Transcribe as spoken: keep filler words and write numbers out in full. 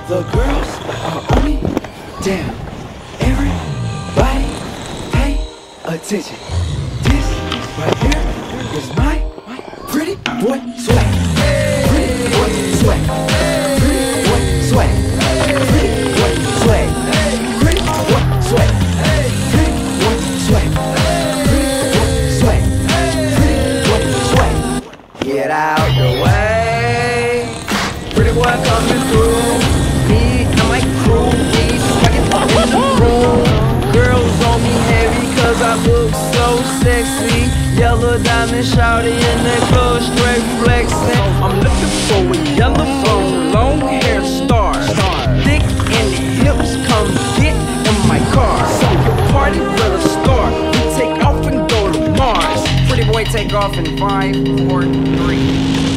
The girls are on me down. Everybody pay attention. This right here is my pretty boy swag. Pretty boy swag. Pretty boy swag. Pretty boy swag. Pretty boy swag. Pretty boy swag. Pretty boy swag. Pretty boy swag. Get out the way. Pretty boy coming through. Me and my crew, we swaggin' in the room. Girls on me heavy cause I look so sexy. Yellow diamond shawty in the club straight flexing. I'm looking for a yellow bone, long hair star. Thick in the hips, come get in my car. So your party will start. We take off and go to Mars. Pretty boy take off in five, four, three.